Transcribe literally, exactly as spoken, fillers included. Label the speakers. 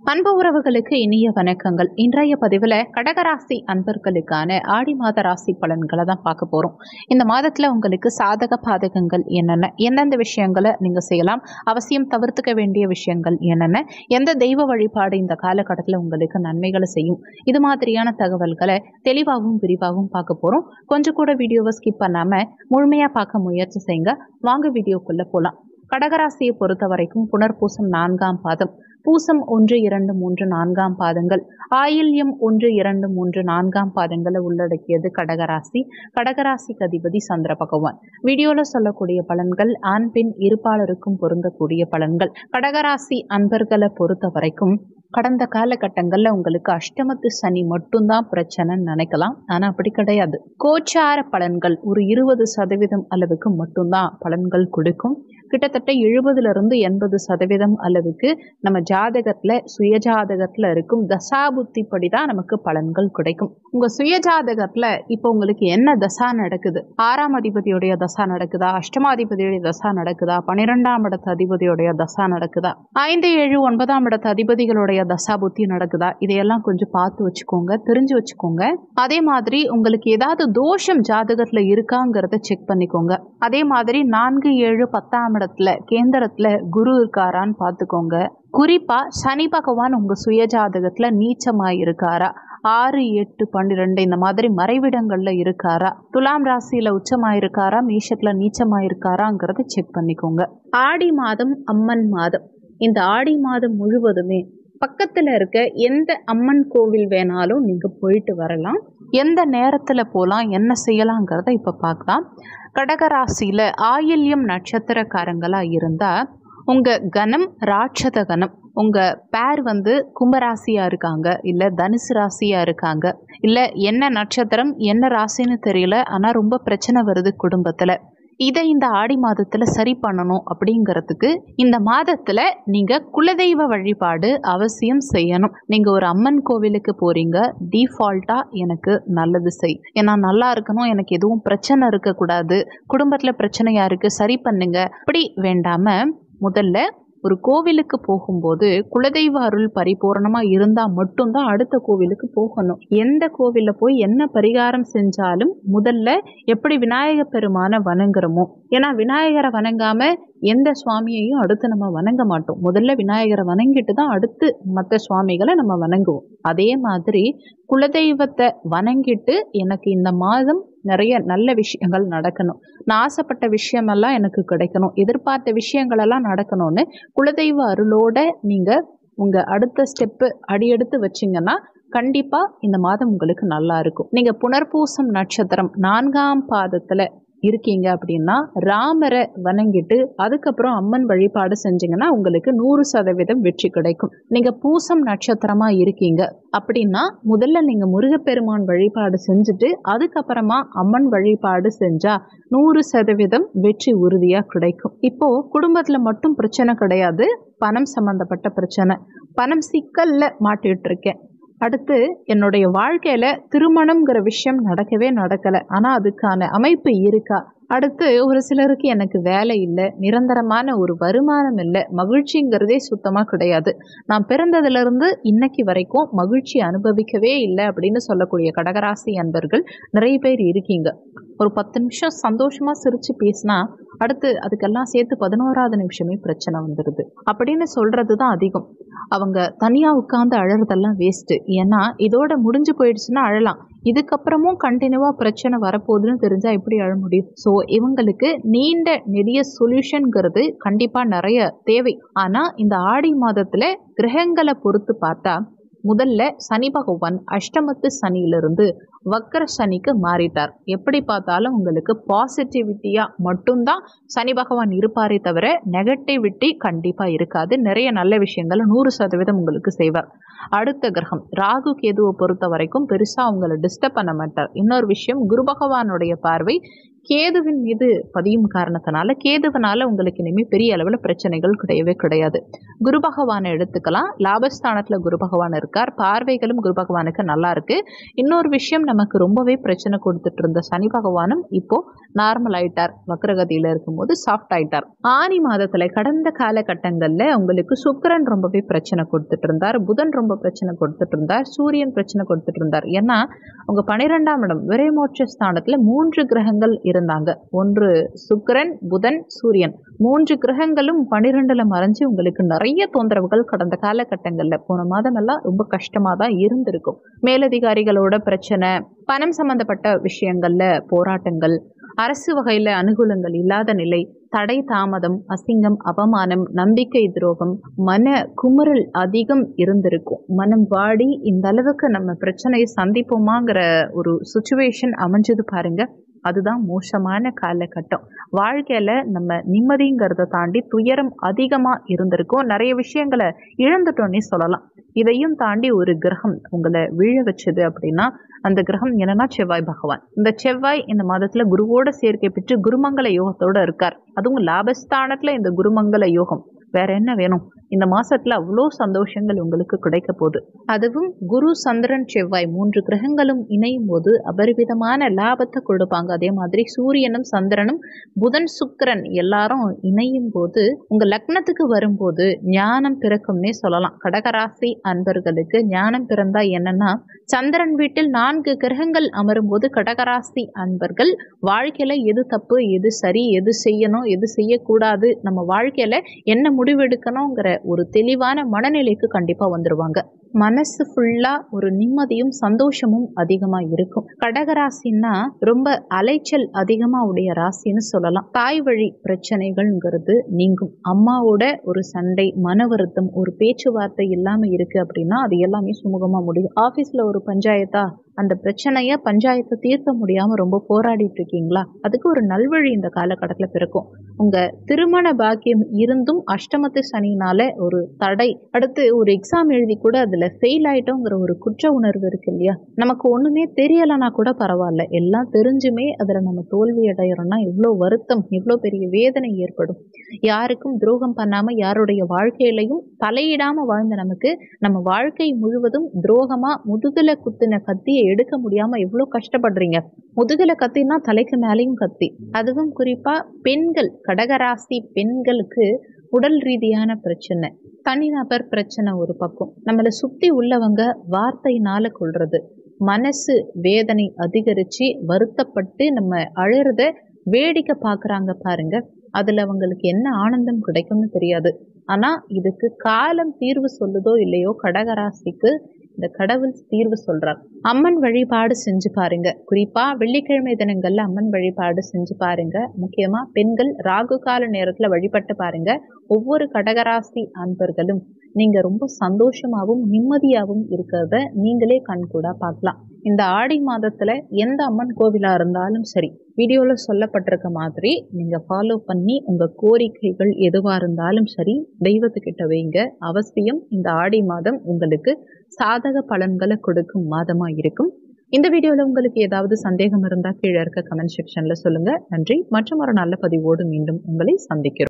Speaker 1: அன்பு உறவுகளுக்கு இனிய வணக்கங்கள். இன்றைய பதிவில் கடகராசி அன்பர்களுக்கான ஆடி மாத ராசி பலன்களை தான் பார்க்க போகிறோம். இந்த மாதத்தில் உங்களுக்கு சாதக பாதகங்கள் என்னென்ன, எந்தெந்த விஷயங்களை நீங்கள் செய்யலாம், அவசியம் தவிர்த்துக்க வேண்டிய விஷயங்கள் என்னென்ன, எந்த தெய்வ வழிபாடு இந்த காலகட்டத்தில் உங்களுக்கு நன்மைகளை செய்யும், இது மாதிரியான தகவல்களை தெளிவாகவும் விரிவாகவும் பார்க்க போகிறோம். கொஞ்சம் கூட வீடியோவை ஸ்கிப் பண்ணாமல் முழுமையாக பார்க்க முயற்சி செய்யுங்க. வாங்க வீடியோக்குள்ளே போகலாம். கடகராசியை பொறுத்த வரைக்கும் புனர்பூசம் நான்காம் பாதம், பூசம் ஒன்று இரண்டு மூன்று நான்காம் பாதங்கள், ஆயில்யம் ஒன்று இரண்டு மூன்று நான்காம் பாதங்களை உள்ளடக்கியது கடகராசி. கடகராசிக்கு அதிபதி சந்திர பகவான். வீடியோல சொல்லக்கூடிய பலன்கள் ஆண் பெண் இருப்பாளருக்கும் பொருந்தக்கூடிய பலன்கள். கடகராசி அன்பர்களை பொறுத்த வரைக்கும் கடந்த காலகட்டங்களில் உங்களுக்கு அஷ்டமத்து சனி மட்டும்தான் பிரச்சனைன்னு நினைக்கலாம். ஆனால் அப்படி கிடையாது. கோச்சார பலன்கள் ஒரு இருபது சதவீதம் அளவுக்கு மட்டும்தான் பலன்கள் கொடுக்கும். கிட்டத்தட்ட எழுபதுல இருந்து எண்பது சதவீதம் அளவுக்கு நம்ம ஜாதகத்துல சுயஜாதகத்துல இருக்கும் தசாபுத்தி படிதான் நமக்கு பலன்கள் கிடைக்கும். உங்க சுயஜாதகத்துல இப்போ உங்களுக்கு என்ன தசா நடக்குது, ஆறாம் அதிபதியுடைய தசா நடக்குதா, அஷ்டமாதிபதியுடைய தசா நடக்குதா, பனிரெண்டாம் இடத்து அதிபதியுடைய தசா நடக்குதா, ஐந்து ஏழு ஒன்பதாம் இடத்து அதிபதிகளுடைய தசா புத்தி நடக்குதா, இதையெல்லாம் கொஞ்சம் பார்த்து வச்சுக்கோங்க, தெரிஞ்சு வச்சுக்கோங்க. அதே மாதிரி உங்களுக்கு ஏதாவது தோஷம் ஜாதகத்துல இருக்காங்கிறத செக் பண்ணிக்கோங்க. அதே மாதிரி நான்கு ஏழு பத்தாம் இடத்துல கேந்திரத்துல குரு இருக்காரான்னு பார்த்துக்கோங்க. குறிப்பா சனி பகவான் உங்க சுயஜாதகத்துல நீச்சமாய் இருக்காரா, ஆறு எட்டு பன்னிரெண்டு இந்த மாதிரி மறைவிடங்கள்ல இருக்காரா, துலாம் ராசியில உச்சமாயிருக்காரா, மேஷத்துல நீச்சமாயிருக்காராங்கிறத செக் பண்ணிக்கோங்க. ஆடி மாதம் அம்மன் மாதம். இந்த ஆடி மாதம் முழுவதுமே பக்கத்துல இருக்க எந்த அம்மன் கோவில் வேணாலும் நீங்க போயிட்டு வரலாம். எந்த நேரத்துல போகலாம், என்ன செய்யலாங்கிறத இப்ப பார்க்கலாம். கடகராசியில ஆயில்யம் நட்சத்திரக்காரங்களா இருந்தா உங்க கணம் ராட்சத கணம். உங்க பேர் வந்து கும்பராசியா இருக்காங்க, இல்ல தனுசு ராசியா இருக்காங்க, இல்ல என்ன நட்சத்திரம் என்ன ராசின்னு தெரியல, ஆனா ரொம்ப பிரச்சனை வருது குடும்பத்துல, இதை இந்த ஆடி மாதத்துல சரி பண்ணணும் அப்படிங்கிறதுக்கு இந்த மாதத்துல நீங்க குலதெய்வ வழிபாடு அவசியம் செய்யணும். நீங்க ஒரு அம்மன் கோவிலுக்கு போறீங்க, டிஃபால்ட்டா எனக்கு நல்லது செய், ஏன்னா நல்லா இருக்கணும், எனக்கு எதுவும் பிரச்சனை இருக்கக்கூடாது, குடும்பத்துல பிரச்சனையா இருக்கு சரி பண்ணுங்க அப்படி வேண்டாம, முதல்ல ஒரு கோவிலுக்கு போகும்போது குலதெய்வ அருள் பரிபூர்ணமா இருந்தா மட்டும்தான் அடுத்த கோவிலுக்கு போகணும். எந்த கோவில்ல போய் என்ன பரிகாரம் செஞ்சாலும் முதல்ல எப்படி விநாயக பெருமான வணங்குறோமோ, ஏன்னா விநாயகரை வணங்காம எந்த சுவாமியையும் அடுத்து நம்ம வணங்க மாட்டோம். முதல்ல விநாயகரை வணங்கிட்டு தான் அடுத்து மற்ற சுவாமிகளை நம்ம வணங்குவோம். அதே மாதிரி குலதெய்வத்தை வணங்கிட்டு எனக்கு இந்த மாதம் நிறைய நல்ல விஷயங்கள் நடக்கணும், நான் ஆசைப்பட்ட விஷயமெல்லாம் எனக்கு கிடைக்கணும், எதிர்பார்த்த விஷயங்களெல்லாம் நடக்கணும்னு குலதெய்வ அருளோட நீங்க உங்க அடுத்த ஸ்டெப்பு அடியெடுத்து வச்சிங்கன்னா கண்டிப்பா இந்த மாதம் உங்களுக்கு நல்லா இருக்கும். நீங்க புனர்பூசம் நட்சத்திரம் நான்காம் பாதத்துல இருக்கீங்க அப்படின்னா ராமரை வணங்கிட்டு அதுக்கப்புறம் அம்மன் வழிபாடு செஞ்சீங்கன்னா உங்களுக்கு நூறு சதவீதம் வெற்றி கிடைக்கும். நீங்க பூசம் நட்சத்திரமா இருக்கீங்க அப்படின்னா முதல்ல நீங்க முருகப்பெருமான் வழிபாடு செஞ்சுட்டு அதுக்கப்புறமா அம்மன் வழிபாடு செஞ்சா நூறு சதவீதம் வெற்றி உறுதியா கிடைக்கும். இப்போ குடும்பத்துல மட்டும் பிரச்சனை கிடையாது, பணம் சம்பந்தப்பட்ட பிரச்சனை, பணம் சிக்கல்ல மாட்டிட்டு இருக்கேன், அடுத்து என்னுடைய வாழ்க்கையில திருமணம்ங்கிற விஷயம் நடக்கவே நடக்கலை, ஆனால் அதுக்கான அமைப்பு இருக்கா, அடுத்து ஒரு சிலருக்கு எனக்கு வேலை இல்லை, நிரந்தரமான ஒரு வருமானம் இல்லை, மகிழ்ச்சிங்கிறதே சுத்தமாக கிடையாது, நான் பிறந்ததுலேருந்து இன்னைக்கு வரைக்கும் மகிழ்ச்சி அனுபவிக்கவே இல்லை அப்படின்னு சொல்லக்கூடிய கடகராசி அன்பர்கள் நிறைய பேர் இருக்கீங்க. ஒரு பத்து நிமிஷம் சந்தோஷமாக சிரித்து பேசினா அடுத்து அதுக்கெல்லாம் சேர்த்து பதினோராவது நிமிஷமே பிரச்சனை வந்துடுது அப்படின்னு சொல்கிறது தான் அதிகம். அவங்க தனியாக உட்காந்து அழறதெல்லாம் வேஸ்ட்டு, ஏன்னா இதோட முடிஞ்சு போயிடுச்சுன்னா அழலாம், இதுக்கப்புறமும் கண்டினியூவாக பிரச்சனை வரப்போகுதுன்னு தெரிஞ்சால் எப்படி அழ முடியும்? ஸோ இவங்களுக்கு நீண்ட நெடிய சொல்யூஷன்கிறது கண்டிப்பாக நிறைய தேவை. ஆனால் இந்த ஆடி மாதத்தில் கிரகங்களை பொறுத்து பார்த்தா முதல்ல சனி பகவான் அஷ்டமத்து சனியிலிருந்து வக்கர சனிக்கு மாறிட்டார். எப்படி பார்த்தாலும் உங்களுக்கு பாசிட்டிவிட்டியா மட்டும்தான் சனி பகவான் இருப்பாரே தவிர நெகட்டிவிட்டி கண்டிப்பா இருக்காது. நிறைய நல்ல விஷயங்களை நூறு சதவீதம் உங்களுக்கு செய்வார். அடுத்த கிரகம் ராகு கேதுவை பொறுத்த வரைக்கும் பெருசா உங்களை டிஸ்டர்ப் பண்ண மாட்டார். இன்னொரு விஷயம், குரு பகவானுடைய பார்வை கேதுவின் மீது பதியும் காரணத்தினால கேதுவனால உங்களுக்கு இனிமேல் பெரிய அளவில் பிரச்சனைகள் கிடையவே கிடையாது. குரு பகவானை எடுத்துக்கலாம். லாபஸ்தானத்தில் குரு பகவான் இருக்கார். பார்வைகளும் குரு பகவானுக்கு நல்லா இருக்கு. இன்னொரு விஷயம், நமக்கு ரொம்பவே பிரச்சனை கொடுத்துட்டு இருந்த சனி பகவானும் இப்போ நார்மல் ஆயிட்டார். வக்ரகதியில் இருக்கும்போது சாஃப்ட் ஆயிட்டார். ஆனி மாதத்துல கடந்த காலகட்டங்களில் உங்களுக்கு சுக்கிரன் ரொம்பவே பிரச்சனை கொடுத்துட்டு இருந்தார். புதன் ரொம்ப பிரச்சனை கொடுத்துட்டு இருந்தார். சூரியன் பிரச்சனை கொடுத்துட்டு இருந்தார். ஏன்னா உங்க பனிரெண்டாம் இடம் விரைமோட்ச ஸ்தானத்துல மூன்று கிரகங்கள் இருந்தாங்க. ஒன்று சுக்கிரன், புதன், சூரியன். மூன்று கிரகங்களும் பனிரெண்டுல மறைஞ்சு உங்களுக்கு நிறைய தொந்தரவுகள் கடந்த காலகட்டங்கள்ல போன மாதம் எல்லாம் ரொம்ப கஷ்டமா தான் இருந்திருக்கும். மேலதிகாரிகளோட பிரச்சனை, பணம் சம்பந்தப்பட்ட விஷயங்கள்ல போராட்டங்கள், அரசு வகையில அனுகூலங்கள் இல்லாத நிலை, தடை தாமதம், அசிங்கம், அவமானம், நம்பிக்கை துரோகம், மன குமுறல் அதிகம் இருந்திருக்கும். மனம் வாடி இந்த அளவுக்கு நம்ம பிரச்சனையை சந்திப்போமாங்கிற ஒரு சுச்சுவேஷன் அமைஞ்சது பாருங்க. அதுதான் மோசமான காலகட்டம். வாழ்க்கையில நம்ம நிம்மதிங்கிறத தாண்டி துயரம் அதிகமா இருந்திருக்கும். நிறைய விஷயங்களை இழந்துட்டோன்னே சொல்லலாம். இதையும் தாண்டி ஒரு கிரகம் உங்களை விழ வச்சது அப்படின்னா அந்த கிரகம் என்னன்னா செவ்வாய் பகவான். இந்த செவ்வாய் இந்த மாதத்துல குருவோட சேர்க்கை பெற்று குருமங்கல யோகத்தோட இருக்கார். அதுவும் லாபஸ்தானத்துல இந்த குருமங்கல யோகம். வேற என்ன வேணும்? இந்த மாசத்துல அவ்வளோ சந்தோஷங்கள் உங்களுக்கு கிடைக்க போகுது. அதுவும் குரு, சந்திரன், செவ்வாய் மூன்று கிரகங்களும் இணையும் போது அபரிவிதமான லாபத்தை கொடுப்பாங்க. அதே மாதிரி சூரியனும் சந்திரனும் புதன், சுக்கிரன் எல்லாரும் இணையும் போது உங்க லக்னத்துக்கு வரும்போது ஞானம் பிறக்கும்னே சொல்லலாம். கடகராசி அன்பர்களுக்கு ஞானம் பிறந்தா என்னன்னா, சந்திரன் வீட்டில் நான்கு கிரகங்கள் அமரும் போது கடகராசி அன்பர்கள் வாழ்க்கையில எது தப்பு, எது சரி, எது செய்யணும், எது செய்யக்கூடாது, நம்ம வாழ்க்கையில என்ன முடிவெடுக்கணுங்கிற ஒரு தெளிவான மனநிலைக்கு கண்டிப்பா வந்துருவாங்க. மனசு ஃபுல்லா ஒரு நிம்மதியும் சந்தோஷமும் அதிகமா இருக்கும். கடகராசின்னா ரொம்ப அலைச்சல் அதிகமா உடைய ராசின்னு சொல்லலாம். தாய் வழி பிரச்சனைகள்ங்கிறது நீங்கும். அம்மாவோட ஒரு சண்டை, மன வருத்தம், ஒரு பேச்சுவார்த்தை இல்லாம இருக்கு அப்படின்னா அது எல்லாமே சுமூகமா முடியும். ஆபீஸ்ல ஒரு பஞ்சாயத்தா, அந்த பிரச்சனைய பஞ்சாயத்தை தீர்க்க முடியாம ரொம்ப போராடிட்டு இருக்கீங்களா, அதுக்கு ஒரு நல்வழி இந்த காலகட்டத்துல பிறக்கும். உங்க திருமண பாக்கியம் இருந்தும் அஷ்டமத்து சனினால ஒரு தடை, அடுத்து ஒரு எக்ஸாம் எழுதி கூட அதுல ஃபெயில் ஆயிட்டோங்கிற ஒரு குற்ற உணர்வு இருக்கு இல்லையா. நமக்கு ஒண்ணுமே தெரியலனா கூட பரவாயில்ல, எல்லாம் தெரிஞ்சுமே அதுல நம்ம தோல்வி அடைகிறோம்னா எவ்வளவு வருத்தம், எவ்வளவு பெரிய வேதனை ஏற்படும். யாருக்கும் துரோகம் பண்ணாம யாருடைய வாழ்க்கையிலையும் தலையிடாம வாழ்ந்த நமக்கு நம்ம வாழ்க்கை முழுவதும் துரோகமா முதுகுல குத்தின கத்தியை எடுக்க முடியாம எவ்வளவு கஷ்டப்படுறீங்க. முதுகுல கத்தினா தலைக்கு மேலேயும் கத்தி. அதுவும் குறிப்பா பெண்கள், கடகராசி பெண்களுக்கு உடல் ரீதியான பிரச்சனை, தனிநபர் பிரச்சனை ஒரு பக்கம், நம்மளை சுத்தி உள்ளவங்க வார்த்தையினால கொள்றது, மனசு வேதனை அதிகரிச்சு வருத்தப்பட்டு நம்ம அழுறத வேடிக்கை பாக்குறாங்க பாருங்க. அதுல அவங்களுக்கு என்ன ஆனந்தம் கிடைக்கும்னு தெரியாது. ஆனா இதுக்கு காலம் தீர்வு சொல்லுதோ இல்லையோ, கடகராசிக்கு இந்த கடவுள் தீர்வு சொல்றார். அம்மன் வழிபாடு செஞ்சு பாருங்க. குறிப்பா வெள்ளிக்கிழமை தினங்கள்ல அம்மன் வழிபாடு செஞ்சு பாருங்க. முக்கியமா பெண்கள் ராகு கால நேரத்துல வழிபட்டு பாருங்க. ஒவ்வொரு கடகராசி அன்பர்களும் நீங்க ரொம்ப சந்தோஷமாவும் நிம்மதியாவும் இருக்கிறத நீங்களே கண்கூடா பார்க்கலாம். இந்த ஆடி மாதத்துல எந்த அம்மன் கோவிலா இருந்தாலும் சரி, வீடியோல சொல்லப்பட்டிருக்க மாதிரி நீங்க ஃபாலோ பண்ணி உங்க கோரிக்கைகள் எதுவா இருந்தாலும் சரி தெய்வத்துக்கிட்ட வைங்க. அவசியம் இந்த ஆடி மாதம் உங்களுக்கு சாதக பலன்களை கொடுக்கும் மாதமா இருக்கும். இந்த வீடியோல உங்களுக்கு ஏதாவது சந்தேகம் இருந்தா கீழே இருக்க கமெண்ட் செக்ஷன்ல சொல்லுங்க. நன்றி. மற்றும் ஒரு நல்ல பதிவோடு மீண்டும் உங்களை சந்திக்கிறோம்.